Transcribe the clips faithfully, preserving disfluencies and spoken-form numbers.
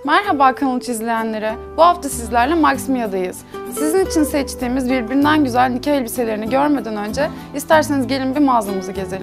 Merhaba kanal izleyenleri. Bu hafta sizlerle Maximia'dayız. Sizin için seçtiğimiz birbirinden güzel nikah elbiselerini görmeden önce isterseniz gelin bir mağazamızı gezelim.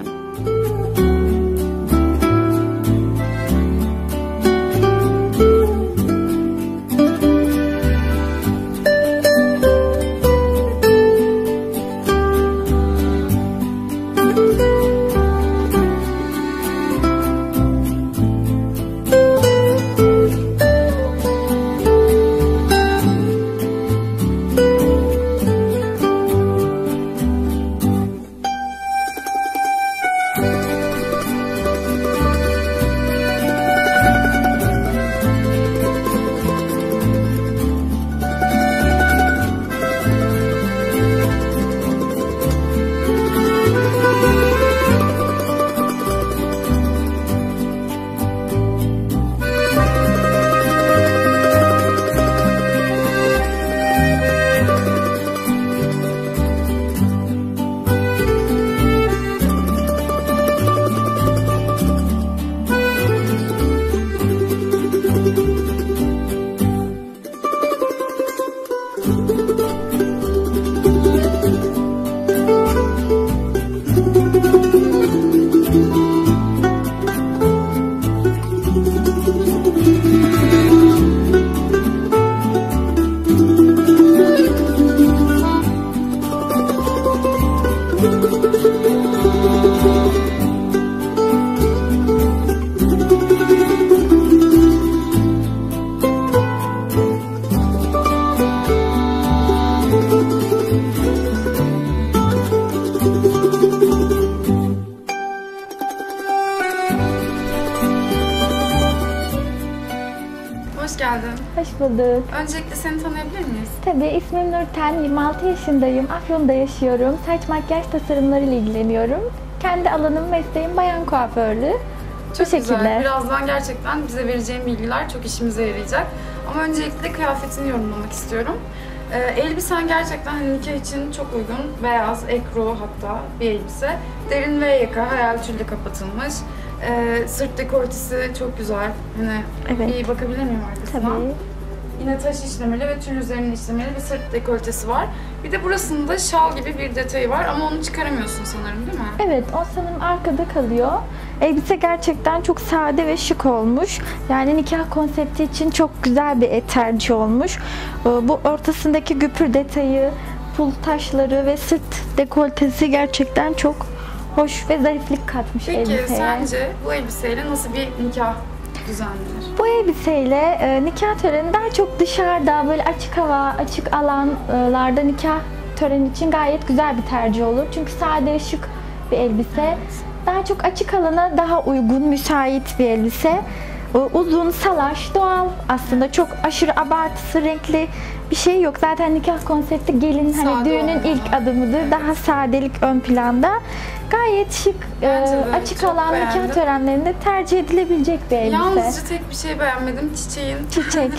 Hoş geldin. Hoş bulduk. Öncelikle seni tanıyabilir miyiz? Tabii, ismim Nurten, yirmi altı yaşındayım. Afyon'da yaşıyorum. Saç makyaj tasarımlarıyla ilgileniyorum. Kendi alanım, mesleğim bayan kuaförlüğü. Çok Bu güzel. şekilde. Birazdan gerçekten bize vereceğin bilgiler çok işimize yarayacak. Ama öncelikle kıyafetini yorumlamak istiyorum. Ee, elbisen gerçekten hani nikah için çok uygun. Beyaz, ekru hatta bir elbise. Derin ve yaka, hayal tülle kapatılmış. Ee, sırt dekoltesi çok güzel. Hani Evet. bir bakabilir miyim arkasına? Tabii. Yine taş işlemeli ve tül üzerine işlemeli bir sırt dekoltesi var. Bir de burasında şal gibi bir detayı var ama onu çıkaramıyorsun sanırım, değil mi? Evet, o sanırım arkada kalıyor. Elbise gerçekten çok sade ve şık olmuş. Yani nikah konsepti için çok güzel bir tercih olmuş. Bu ortasındaki güpür detayı, pul taşları ve sırt dekoltesi gerçekten çok hoş ve zariflik katmış Peki elbiseye. Peki sence bu elbiseyle nasıl bir nikah düzenlenir? Bu elbiseyle e, nikah töreni daha çok dışarıda, böyle açık hava, açık alanlarda nikah töreni için gayet güzel bir tercih olur. Çünkü sade ve şık bir elbise. Evet. Daha çok açık alana daha uygun, müsait bir elbise. Uzun, salaş, doğal aslında. Çok aşırı abartısı, renkli bir şey yok. Zaten nikah konsepti gelin hani Sade düğünün olmalı. ilk adımıdır. Evet. Daha sadelik ön planda. Gayet şık, Bence de, e, açık çok alan beğendim. nikah törenlerinde tercih edilebilecek bir elbise. Yalnızca tek bir şey beğenmedim, çiçeğin. Çiçek.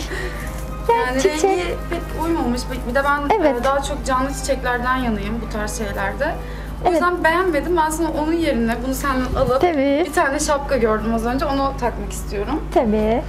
Yani çiçek. rengi pek uymamış. Bir de ben Evet. e, daha çok canlı çiçeklerden yanayım bu tarz şeylerde. O Evet. yüzden beğenmedim. Ben sana onun yerine bunu senden alıp Tabii. bir tane şapka gördüm az önce. Onu takmak istiyorum. Tabii.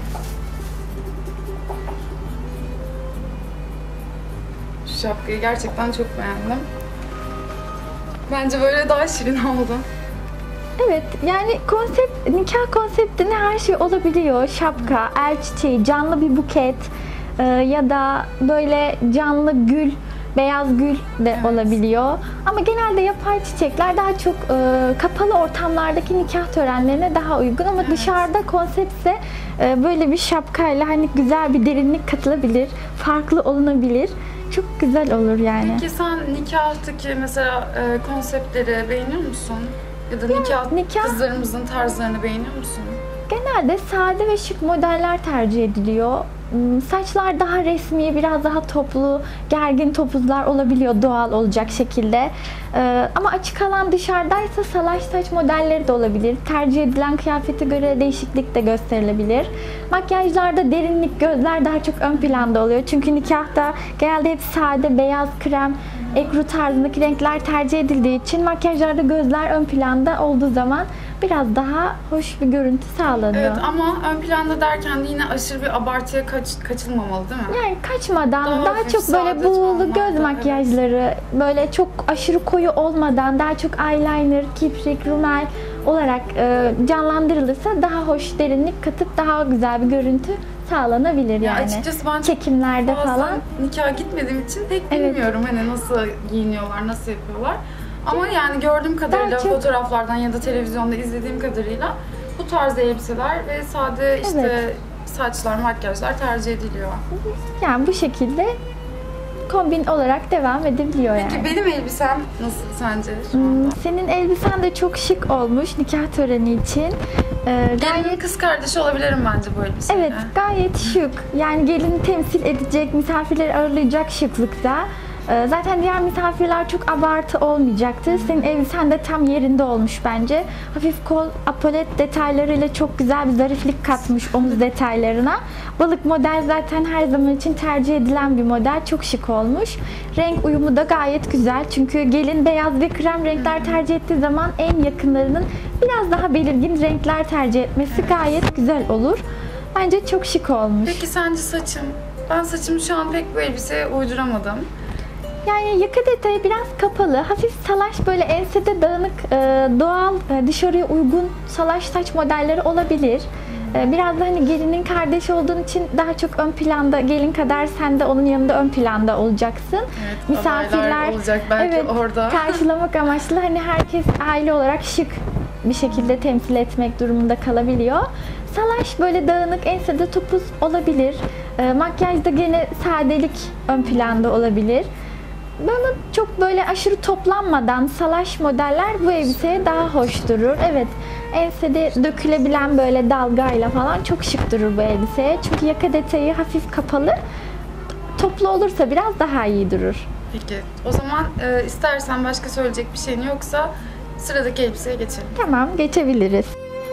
Şu şapkayı gerçekten çok beğendim. Bence böyle daha şirin oldu. Evet, yani konsept, nikah konseptinde her şey olabiliyor. Şapka, el çiçeği, canlı bir buket e, ya da böyle canlı gül, beyaz gül de Evet. olabiliyor. Ama genelde yapay çiçekler daha çok e, kapalı ortamlardaki nikah törenlerine daha uygun. Ama Evet. dışarıda konseptse e, böyle bir şapkayla hani güzel bir derinlik katılabilir, farklı olunabilir. Çok güzel olur yani. Peki sen nikahtaki mesela e, konseptleri beğeniyor musun? Ya da nikah, nikah- kızlarımızın tarzlarını beğeniyor musun? Genelde sade ve şık modeller tercih ediliyor. Hmm, Saçlar daha resmi, biraz daha toplu, gergin topuzlar olabiliyor doğal olacak şekilde. Ee, ama açık alan dışarıdaysa salaş saç modelleri de olabilir. Tercih edilen kıyafete göre değişiklik de gösterilebilir. Makyajlarda derinlik, gözler daha çok ön planda oluyor. Çünkü nikahta genelde hep sade, beyaz, krem, ekru tarzındaki renkler tercih edildiği için makyajlarda gözler ön planda olduğu zaman biraz daha hoş bir görüntü sağlanıyor. Evet, ama ön planda derken de yine aşırı bir abartıya kaç, kaçılmamalı değil mi? Yani kaçmadan, Daha daha, hafif, çok böyle sade buğulu tonlarda, göz evet. makyajları, böyle çok aşırı koyu olmadan daha çok eyeliner, kiprik, rimel olarak e, canlandırılırsa daha hoş derinlik katıp daha güzel bir görüntü sağlanabilir Ya yani. açıkçası ben çok çekimlerde fazla falan. nikaha gitmediğim için pek Evet. bilmiyorum hani nasıl giyiniyorlar, nasıl yapıyorlar. Ama yani gördüğüm kadarıyla Daha çok- fotoğraflardan ya da televizyonda izlediğim kadarıyla bu tarz elbiseler ve sade işte Evet. saçlar, makyajlar tercih ediliyor. Yani bu şekilde kombin olarak devam edebiliyor yani. Peki benim elbisem nasıl sence şu Hmm, anda? Senin elbisen de çok şık olmuş nikah töreni için. Ee, Gelinin gayet kız kardeşi olabilirim bence bu elbiseyle. Evet, gayet şık. Yani gelini temsil edecek, misafirleri ağırlayacak şıklıkta. Ee, Zaten diğer misafirler çok abartı olmayacaktır. Senin elbisen de tam yerinde olmuş bence. Hafif kol, apolet detaylarıyla çok güzel bir zariflik katmış omuz detaylarına. Balık model zaten her zaman için tercih edilen bir model. Çok şık olmuş. Renk uyumu da gayet güzel. Çünkü gelin beyaz ve krem renkler tercih ettiği zaman en yakınlarının biraz daha belirgin renkler tercih etmesi gayet güzel olur. Bence çok şık olmuş. Peki sence saçım? Ben saçımı şu an pek bu elbiseye uyduramadım. Yani yaka detayı biraz kapalı, hafif salaş böyle ensede dağınık, e, doğal, e, dışarıya uygun salaş saç modelleri olabilir. E, Biraz da hani gelinin kardeşi olduğun için daha çok ön planda, gelin kadar sen de onun yanında ön planda olacaksın. Evet, Misafirler adaylar olacak belki evet, orada. karşılamak amaçlı hani herkes aile olarak şık bir şekilde temsil etmek durumunda kalabiliyor. Salaş böyle dağınık, ensede topuz olabilir. E, makyajda gene sadelik ön planda olabilir. Bana çok böyle aşırı toplanmadan salaş modeller bu elbiseye daha hoş durur. Evet, ensede dökülebilen böyle dalgayla falan çok şık durur bu elbiseye. Çünkü yaka detayı hafif kapalı. Toplu olursa biraz daha iyi durur. Peki o zaman e, istersen başka söyleyecek bir şeyin yoksa sıradaki elbiseye geçelim. Tamam, geçebiliriz.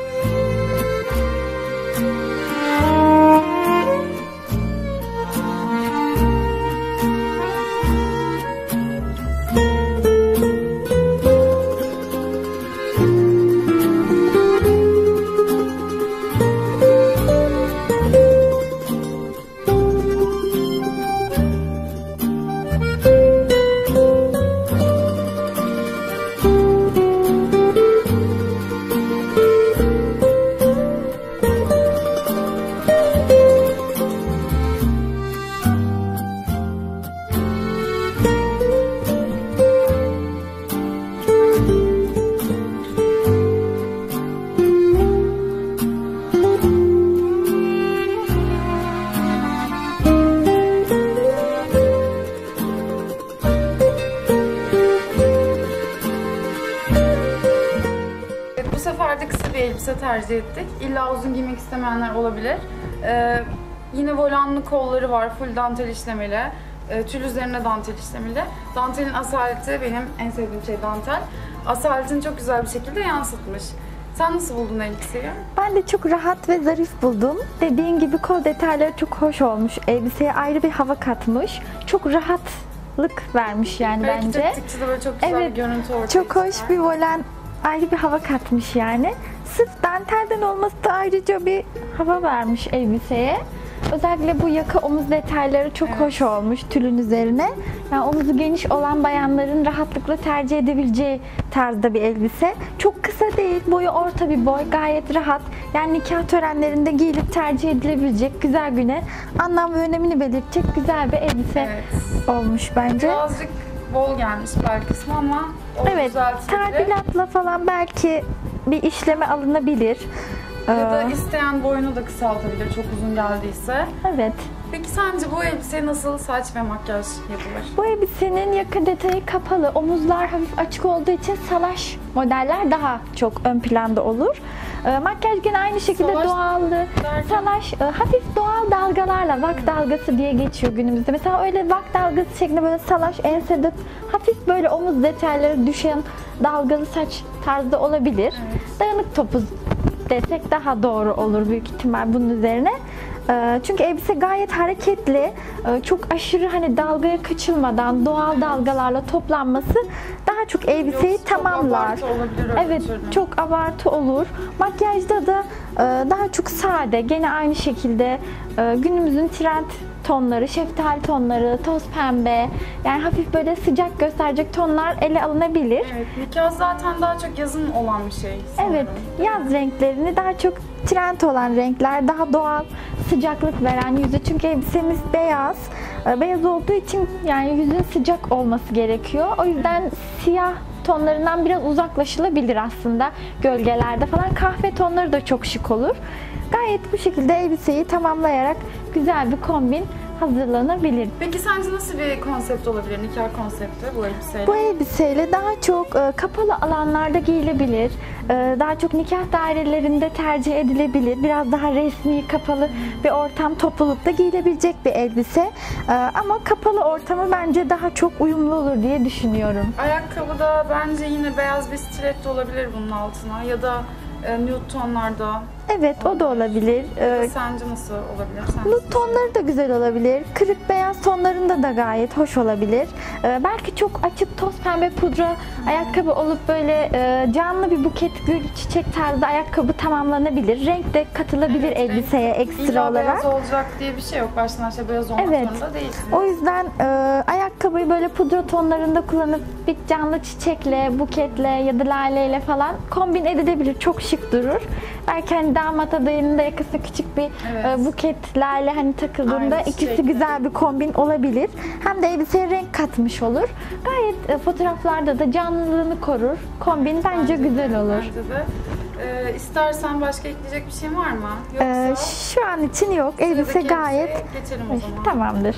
Evet, bu sefer de kısa bir elbise tercih ettik. İlla uzun giymek istemeyenler olabilir. Ee, yine volanlı kolları var, full dantel işlemeli. Ee, tül üzerine dantel işlemeli. Dantelin asaleti benim en sevdiğim şey dantel. Asaletini çok güzel bir şekilde yansıtmış. Sen nasıl buldun elbiseyi? Ben de çok rahat ve zarif buldum. Dediğin gibi kol detayları çok hoş olmuş. Elbiseye ayrı bir hava katmış. Çok rahatlık vermiş yani Belki bence. tetikçi de böyle çok güzel Evet, bir görüntü ortaya Çok hoş çıkar. bir volen, ayrı bir hava katmış yani. Sırf dantelden olması da ayrıca bir hava vermiş elbiseye. Özellikle bu yaka omuz detayları çok Evet. hoş olmuş tülün üzerine. Yani omuzu geniş olan bayanların rahatlıkla tercih edebileceği tarzda bir elbise. Çok kısa değil, boyu orta bir boy, gayet rahat. Yani nikah törenlerinde giyilip tercih edilebilecek, güzel güne anlam ve önemini belirtecek güzel bir elbise Evet. olmuş bence. Birazcık bol gelmiş bel kısmı ama o Evet, düzeltilebilir. tadilatla falan belki bir işleme alınabilir. Ya da Ee, isteyen boyunu da kısaltabilir çok uzun geldiyse. Evet. Peki sence bu elbiseye nasıl saç ve makyaj yapılır? Bu elbisenin yaka detayı kapalı, omuzlar hafif açık olduğu için salaş modeller daha çok ön planda olur. Ee, makyaj gene aynı şekilde Salaş doğallı, derken? salaş, e, hafif doğal dalgalarla vak dalgası diye geçiyor günümüzde. Mesela öyle vak dalgası şeklinde böyle salaş, ensede hafif böyle omuz detayları düşen dalgalı saç tarzda olabilir. Evet. Dağınık topuz desek daha doğru olur büyük ihtimal bunun üzerine. Ee, Çünkü elbise gayet hareketli, Ee, çok aşırı hani dalgaya kaçılmadan doğal dalgalarla toplanması daha daha çok elbiseyi Yoksa tamamlar. Çok abartı olabilir öyle Evet, türlü. çok abartı olur. Makyajda da e, daha çok sade, gene aynı şekilde e, günümüzün trend tonları, şeftali tonları, toz pembe, yani hafif böyle sıcak gösterecek tonlar ele alınabilir. Evet, nikah zaten daha çok yazın olan bir şey sanırım. Evet, yaz renklerini daha çok trend olan renkler, daha doğal sıcaklık veren yüzü. Çünkü elbisemiz beyaz. E, Beyaz olduğu için yani yüzün sıcak olması gerekiyor. O yüzden siyah tonlarından biraz uzaklaşılabilir aslında gölgelerde falan. Kahve tonları da çok şık olur. Gayet bu şekilde elbiseyi tamamlayarak güzel bir kombin hazırlanabilir. Peki sence nasıl bir konsept olabilir, nikah konsepti bu elbiseyle? Bu elbiseyle daha çok e, kapalı alanlarda giyilebilir. E, daha çok nikah dairelerinde tercih edilebilir. Biraz daha resmi, kapalı bir ortam, toplulukta giyilebilecek bir elbise. E, ama kapalı ortamı bence daha çok uyumlu olur diye düşünüyorum. Ayakkabı da bence yine beyaz bir stiletto olabilir bunun altına ya da e, nude tonlarda. Evet, o da olabilir. Ya da E, sence nasıl olabilir? Sen Nude tonları da güzel olabilir. Kırık beyaz tonlarında da gayet hoş olabilir. Ee, belki çok açık toz pembe pudra ayakkabı olup böyle e, canlı bir buket gül çiçek tarzı ayakkabı tamamlanabilir. Renk de katılabilir Evet, elbiseye renk- ekstra İlla olarak. beyaz olacak diye bir şey yok. Baştan aşağı beyaz olmak Evet. zorunda değilsin. O yüzden e, ayakkabıyı böyle pudra tonlarında kullanıp bir canlı çiçekle, buketle ya da laleyle falan kombin edilebilir. Çok şık durur. Belki hani damat adayının da yakasına küçük bir Evet. e, buket lale hani takıldığında Aynı ikisi çiçekle. güzel bir kombin olabilir. Hem de elbiseye renk katmış olur. Gayet e, fotoğraflarda da canlılığını korur. Kombin bence, güzel olur. Bence de. Ee, istersen başka ekleyecek bir şey var mı? Yoksa Ee, şu an için yok. Elbise sıradaki gayet elbiseye geçelim o zaman. tamamdır.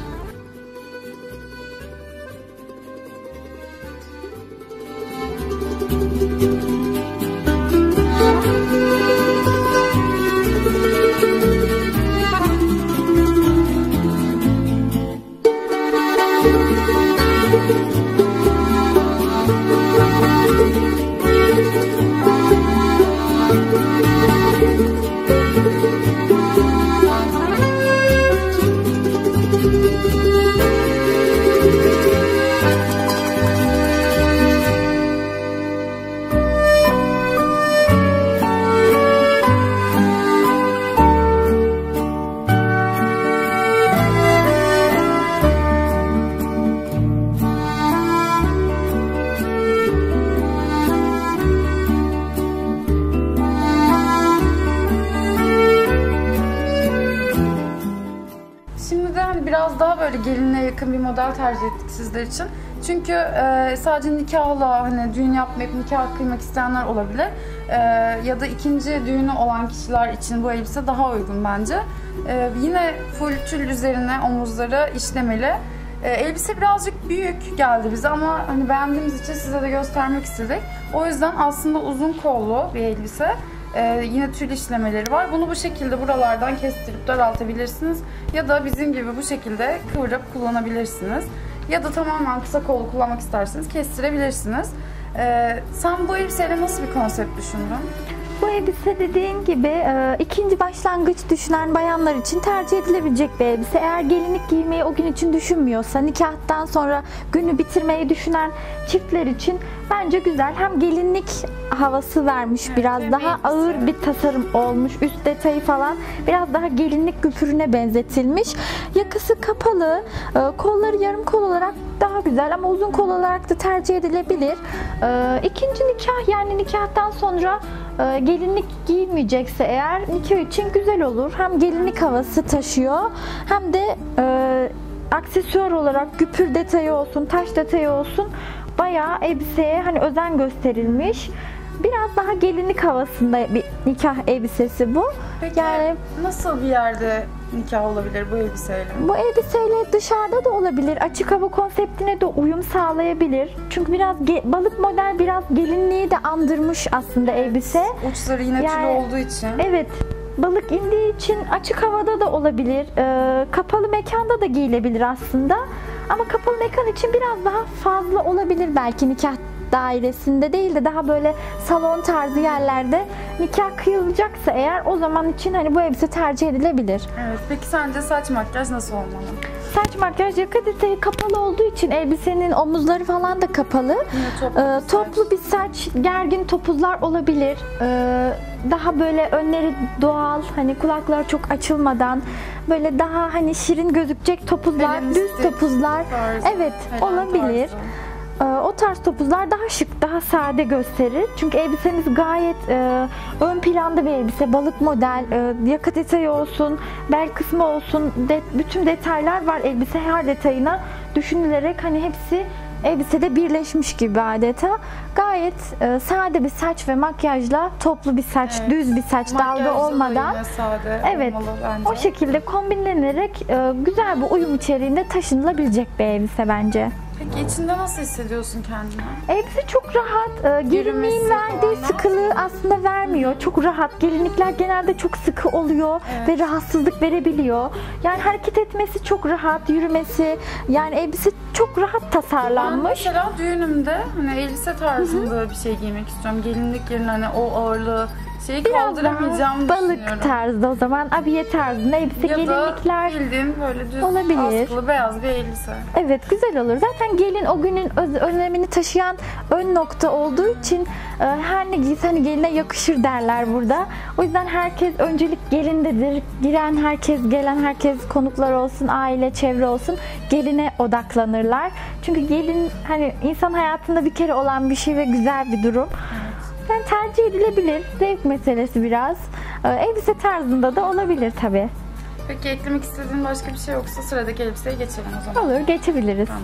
Şimdi de hani biraz daha böyle gelinliğe yakın bir model tercih ettik sizler için. Çünkü e, sadece nikahla hani düğün yapmayıp nikah kıymak isteyenler olabilir. E, ya da ikinci düğünü olan kişiler için bu elbise daha uygun bence. E, yine full tül üzerine omuzları işlemeli. E, elbise birazcık büyük geldi bize ama hani beğendiğimiz için size de göstermek istedik. O yüzden aslında uzun kollu bir elbise. Ee, yine tül işlemeleri var. Bunu bu şekilde buralardan kestirip daraltabilirsiniz. Ya da bizim gibi bu şekilde kıvırıp kullanabilirsiniz. Ya da tamamen kısa kollu kullanmak isterseniz kestirebilirsiniz. Ee, sen bu elbiseyle nasıl bir konsept düşündün? Bu elbise dediğin gibi e, ikinci başlangıç düşünen bayanlar için tercih edilebilecek bir elbise. Eğer gelinlik giymeyi o gün için düşünmüyorsa, nikahtan sonra günü bitirmeyi düşünen çiftler için bence güzel. Hem gelinlik havası vermiş, Evet, biraz ve daha bir elbise. ağır bir tasarım olmuş. Üst detayı falan biraz daha gelinlik güpürüne benzetilmiş. Yakası kapalı, e, kolları yarım kol olarak daha güzel ama uzun kol olarak da tercih edilebilir. E, ikinci nikah, yani nikahtan sonra e, gelinlik giyilmeyecekse eğer nikah için güzel olur. Hem gelinlik havası taşıyor hem de e, aksesuar olarak güpür detayı olsun, taş detayı olsun bayağı elbiseye hani özen gösterilmiş. Biraz daha gelinlik havasında bir nikah elbisesi bu. Peki Yani nasıl bir yerde nikah olabilir bu elbiseyle? bu elbiseyle dışarıda da olabilir. Açık hava konseptine de uyum sağlayabilir. Çünkü biraz ge- balık model biraz gelinliği de andırmış aslında elbise. Uçları yine Yani- tül olduğu için. Evet. Balık indiği için açık havada da olabilir. Ee, kapalı mekanda da giyilebilir aslında. Ama kapalı mekan için biraz daha fazla olabilir belki nikah dairesinde değil de daha böyle salon tarzı yerlerde nikah kıyılacaksa eğer, o zaman için hani bu elbise tercih edilebilir. Evet. Peki sence saç makyaj nasıl olmalı? Saç makyaj yaka detayı kapalı olduğu için elbisenin omuzları falan da kapalı. Toplu, Ee, bir toplu saç. bir saç, gergin topuzlar olabilir. Ee, daha böyle önleri doğal, hani kulaklar çok açılmadan böyle daha hani şirin gözükecek topuzlar, Feministik düz topuzlar. tarzı, Evet, Helen olabilir. tarzı. Ee, O tarz topuzlar daha şık, daha sade gösterir. Çünkü elbisemiz gayet e, ön planda bir elbise. Balık model, e, yaka detayı olsun, bel kısmı olsun, de, bütün detaylar var elbise, her detayına düşünülerek hani hepsi elbisede birleşmiş gibi adeta. Gayet e, sade bir saç ve makyajla, toplu bir saç, Evet. düz bir saç, Makyajda dalga da olmadan. yine sade Evet, olmalı bence. o şekilde kombinlenerek e, güzel bir uyum içeriğinde taşınılabilecek bir elbise bence. Peki içinde nasıl hissediyorsun kendini? Elbise çok rahat. Ee, gelinliğin Yürümesi verdiği falan sıkılığı aslında vermiyor. Çok rahat. Gelinlikler genelde çok sıkı oluyor Evet. ve rahatsızlık verebiliyor. Yani hareket etmesi çok rahat, yürümesi. Yani elbise çok rahat Ben tasarlanmış. mesela düğünümde hani elbise tarzında bir şey giymek istiyorum. Gelinlik yerine hani o ağırlığı şeyi Biraz kaldıramayacağımı daha balık düşünüyorum. tarzda, o zaman abiye tarzında elbise, Ya da gelinlikler. bildiğin böyle düz olabilir. askılı beyaz bir elbise. Evet, güzel olur. Zaten gelin o günün öz- önemini taşıyan ön nokta olduğu için e, her ne giyse hani geline yakışır derler burada. O yüzden herkes, öncelik gelindedir. Giren herkes, gelen herkes, konuklar olsun, aile, çevre olsun, geline odaklanırlar. Çünkü gelin hani insan hayatında bir kere olan bir şey ve güzel bir durum. Yani tercih edilebilir. Zevk meselesi biraz. E, elbise tarzında da olabilir tabii. Peki eklemek istediğin başka bir şey yoksa sıradaki elbiseye geçelim o zaman. Olur, geçebiliriz. Tamam.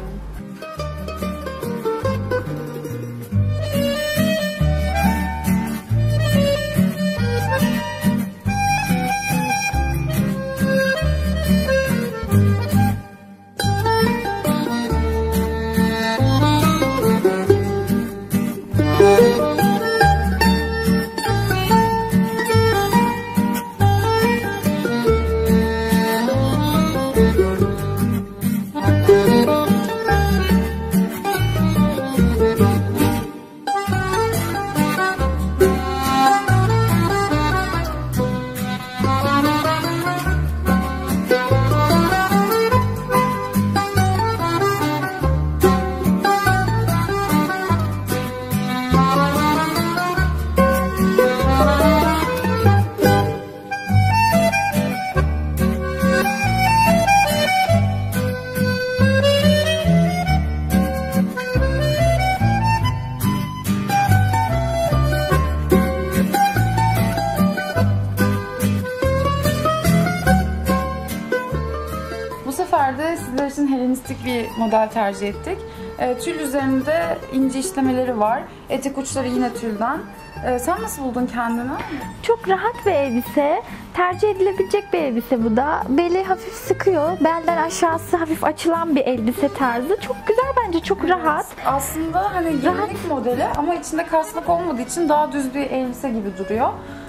Bu sefer de sizler için Helenistik bir model tercih ettik. E, tül üzerinde ince işlemeleri var. Etek uçları yine tülden. E, sen nasıl buldun kendini? Çok rahat bir elbise. Tercih edilebilecek bir elbise bu da. Beli hafif sıkıyor. Belden aşağısı hafif açılan bir elbise tarzı. Çok güzel bence. Çok rahat. Aslında hani gelinlik modeli ama içinde kasnak olmadığı için daha düz bir elbise gibi duruyor.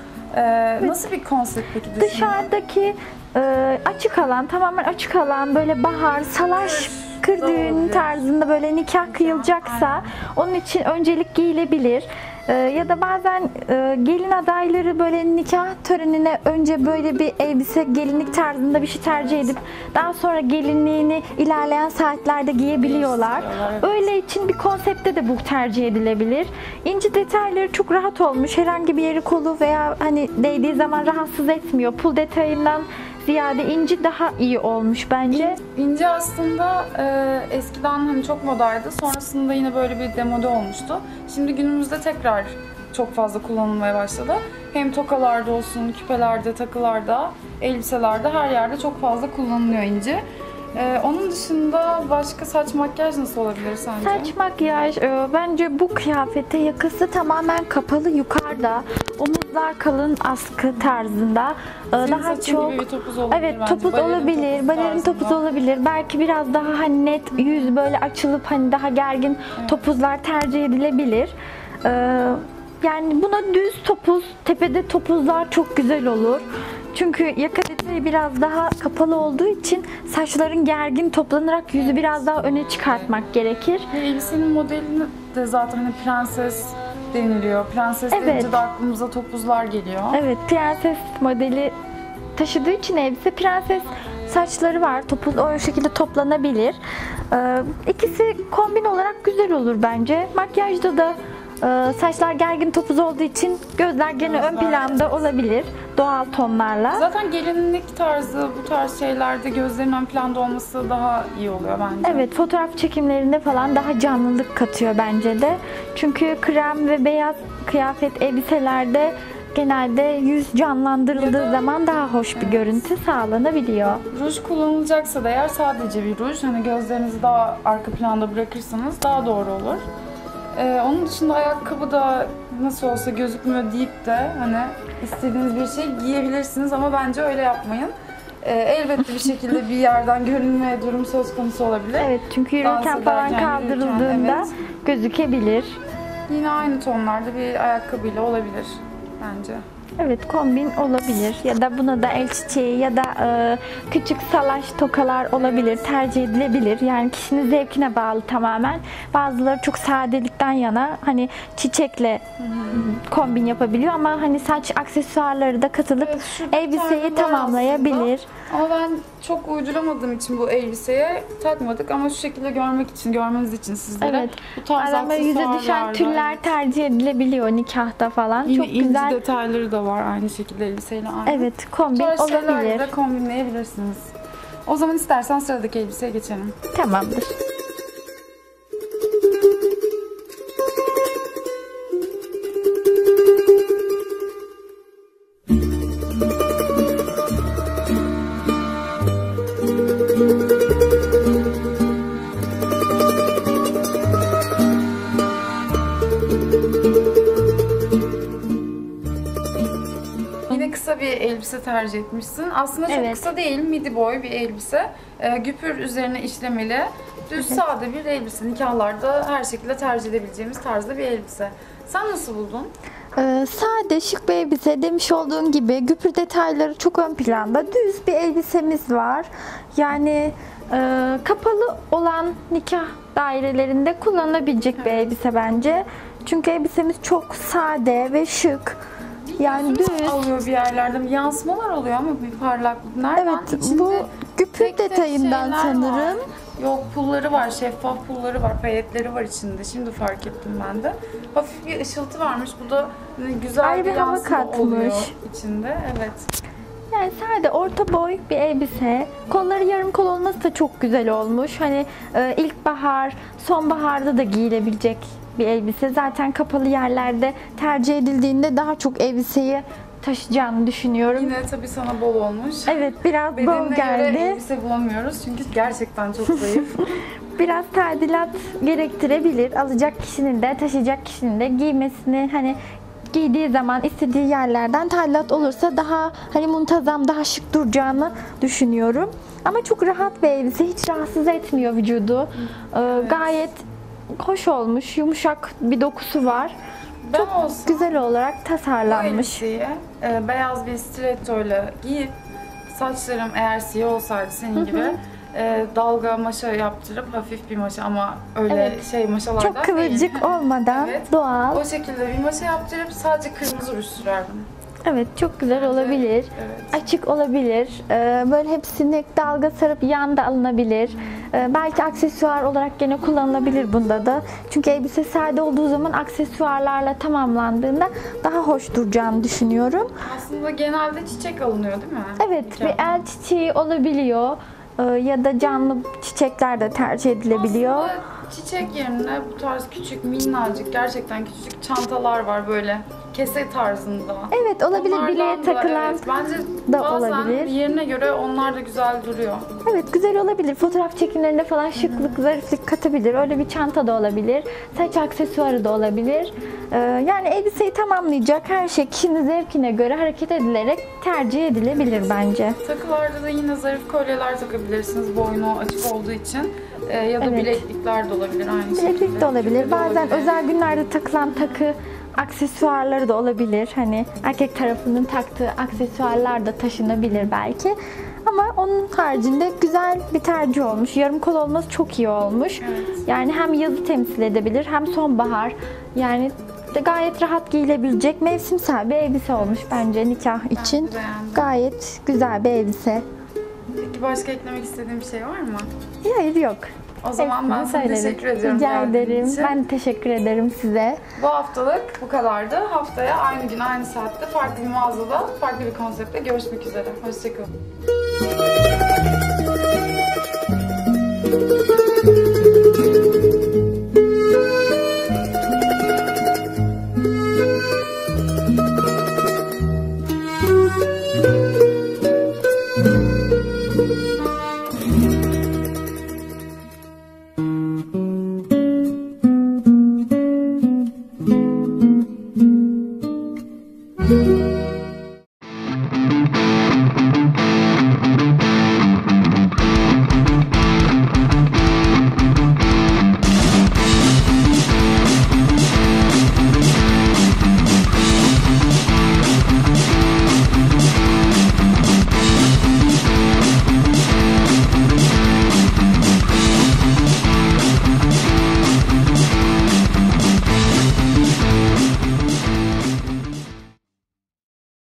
E, nasıl bir konsept peki düşündün? Dışarıdaki e, açık alan, tamamen açık alan, böyle bahar, salaş, kır da düğün olabilir. tarzında böyle nikah kıyılacaksa onun için öncelik giyilebilir. E, ya da bazen e, gelin adayları böyle nikah törenine önce böyle bir elbise, gelinlik tarzında bir şey tercih edip daha sonra gelinliğini ilerleyen saatlerde giyebiliyorlar. Değiştiriyorlar, evet. Öyle için bir konseptte de bu tercih edilebilir. İnci detayları çok rahat olmuş. Herhangi bir yeri, kolu veya hani değdiği zaman rahatsız etmiyor. Pul detayından ziyade inci daha iyi olmuş bence. İnce aslında e, eskiden hani çok modaydı. Sonrasında yine böyle bir demode olmuştu. Şimdi günümüzde tekrar çok fazla kullanılmaya başladı. Hem tokalarda olsun, küpelerde, takılarda, elbiselerde, her yerde çok fazla kullanılıyor ince. E, onun dışında başka saç makyaj nasıl olabilir sence? Saç makyaj e, bence bu kıyafete yakası tamamen kapalı yukarıda. Omuzlar kalın askı tarzında. E, Senin daha saçın çok gibi bir topuz olabilir evet, bence. topuz Balerin olabilir, topuz balerin tarzında. topuz olabilir. Belki biraz daha hani net yüz böyle açılıp hani daha gergin topuzlar tercih edilebilir. E, yani buna düz topuz, tepede topuzlar çok güzel olur. Çünkü yaka detayı boyu biraz daha kapalı olduğu için saçların gergin toplanarak yüzü biraz daha öne çıkartmak gerekir. Ve elbisenin modelini de zaten hani prenses deniliyor. Prenses Evet. deyince de aklımıza topuzlar geliyor. Evet, prenses modeli taşıdığı için elbise, prenses saçları var. Topuz o şekilde toplanabilir. Ee, ikisi kombin olarak güzel olur bence. Makyajda da e, saçlar gergin topuz olduğu için gözler gene ön Gözler, planda evet. olabilir doğal tonlarla. Zaten gelinlik tarzı, bu tarz şeylerde gözlerin ön planda olması daha iyi oluyor bence. Evet, fotoğraf çekimlerinde falan daha canlılık katıyor bence de. Çünkü krem ve beyaz kıyafet elbiselerde genelde yüz canlandırıldığı Ya da- zaman daha hoş bir görüntü sağlanabiliyor. Ruj kullanılacaksa da eğer sadece bir ruj, hani gözlerinizi daha arka planda bırakırsanız daha doğru olur. Ee, onun dışında ayakkabı da nasıl olsa gözükmüyor deyip de hani istediğiniz bir şey giyebilirsiniz ama bence öyle yapmayın. Ee, elbette bir şekilde bir yerden görünme durum söz konusu olabilir. Evet, çünkü yürürken Dans falan ederken, kaldırıldığında yürürken, evet. gözükebilir. Yine aynı tonlarda bir ayakkabıyla olabilir bence. Evet, kombin olabilir ya da buna da el çiçeği ya da e, küçük salaş tokalar olabilir, tercih edilebilir. Yani kişinin zevkine bağlı tamamen. Bazıları çok sadelikten yana hani çiçekle kombin yapabiliyor ama hani saç aksesuarları da katılıp Evet, şu bir elbiseyi tane var tamamlayabilir. aslında. Ama ben çok uyduramadığım için bu elbiseye takmadık ama şu şekilde görmek için, görmeniz için sizlere Evet. bu tarz Arama yüze düşen aksesuarlarla, tüller evet. tercih edilebiliyor nikahta falan. Yine Çok inci güzel. detayları da var aynı şekilde elbiseyle aynı. Evet, Bu kombin tarz şeylerle olabilir. de kombinleyebilirsiniz. O zaman istersen sıradaki elbiseye geçelim. Tamamdır. Yine kısa bir elbise tercih etmişsin. Aslında çok Evet. kısa değil, midi boy bir elbise. Ee, güpür üzerine işlemeli. Düz sade bir elbise. Nikahlarda her şekilde tercih edebileceğimiz tarzda bir elbise. Sen nasıl buldun? Ee, sade, şık bir elbise. Demiş olduğun gibi güpür detayları çok ön planda. Düz bir elbisemiz var. Yani e, kapalı olan nikah dairelerinde kullanılabilecek bir elbise bence. Çünkü elbisemiz çok sade ve şık. Yani Yüzümüz düz. alıyor bir yerlerde. Yansımalar oluyor ama bir parlaklık. Nereden? Evet, İçinde bu güpür tek tek detayından şeyler sanırım. var. Yok, pulları var, şeffaf pulları var, payetleri var içinde. Şimdi fark ettim ben de. Hafif bir ışıltı varmış. Bu da hani güzel Ayrı bir bir hava yansıma katmış. oluyor içinde. Evet. Yani sade, orta boy bir elbise. Kolları yarım kol olması da çok güzel olmuş. Hani e, ilkbahar, sonbaharda da giyilebilecek bir elbise. Zaten kapalı yerlerde tercih edildiğinde daha çok elbiseyi taşıyacağını düşünüyorum. Yine tabii sana bol olmuş. Evet, biraz bol Bedenine göre geldi. elbise bulamıyoruz çünkü gerçekten çok zayıf. Biraz tadilat gerektirebilir. Alacak kişinin de, taşıyacak kişinin de giymesini hani giydiği zaman istediği yerlerden tadilat olursa daha hani muntazam, daha şık duracağını düşünüyorum. Ama çok rahat bir elbise, hiç rahatsız etmiyor vücudu. Ee, Gayet hoş olmuş, yumuşak bir dokusu var. Ben Çok olsam güzel olarak bu tasarlanmış. elbiseyi e, beyaz bir stilettoyla giyip saçlarım eğer siyah olsaydı senin gibi e, dalga maşa yaptırıp hafif bir maşa ama öyle Evet. şey maşalardan Çok kıvırcık değil. olmadan Evet. doğal. O şekilde bir maşa yaptırıp sadece kırmızı ruj sürerdim. Evet, çok güzel olabilir. Evet. Açık olabilir. Ee, Böyle hepsini dalga sarıp yan da alınabilir. Ee, Belki aksesuar olarak gene kullanılabilir bunda da. Çünkü elbise sade olduğu zaman aksesuarlarla tamamlandığında daha hoş duracağını düşünüyorum. Aslında genelde çiçek alınıyor değil mi? Evet, bir Nikahda. el çiçeği olabiliyor. Ee, Ya da canlı çiçekler de tercih edilebiliyor. Aslında çiçek yerine bu tarz küçük minnacık gerçekten küçük çantalar var böyle kese tarzında. Evet, olabilir. Onlardan Bileğe da, takılan evet, bence da bazen olabilir. yerine göre onlar da güzel duruyor. Evet, güzel olabilir. Fotoğraf çekimlerinde falan şıklık, zariflik katabilir. Öyle bir çanta da olabilir. Saç aksesuarı da olabilir. Ee, yani elbiseyi tamamlayacak her şey kişinin zevkine göre hareket edilerek tercih edilebilir bence. Takılarda da yine zarif kolyeler takabilirsiniz boynu açık olduğu için. Ee, ya da Evet. bileklikler de olabilir aynı şekilde. Bileklik de olabilir. Küpe de Bazen olabilir. özel günlerde takılan takı aksesuarları da olabilir. Hani erkek tarafının taktığı aksesuarlar da taşınabilir belki. Ama onun haricinde güzel bir tercih olmuş. Yarım kol olması çok iyi olmuş. Evet. Yani hem yazı temsil edebilir hem sonbahar. Yani de gayet rahat giyilebilecek mevsimsel bir elbise olmuş bence nikah için. beğendim. Gayet güzel bir elbise. Peki başka eklemek istediğin bir şey var mı? Hayır, yok. O zaman ben Hepsini sana söyledik. teşekkür ediyorum. Rica geldiğin ederim. için. Ben teşekkür ederim size. Bu haftalık bu kadardı. Haftaya aynı gün aynı saatte farklı bir mağazada, farklı bir konseptle görüşmek üzere. Hoşçakalın.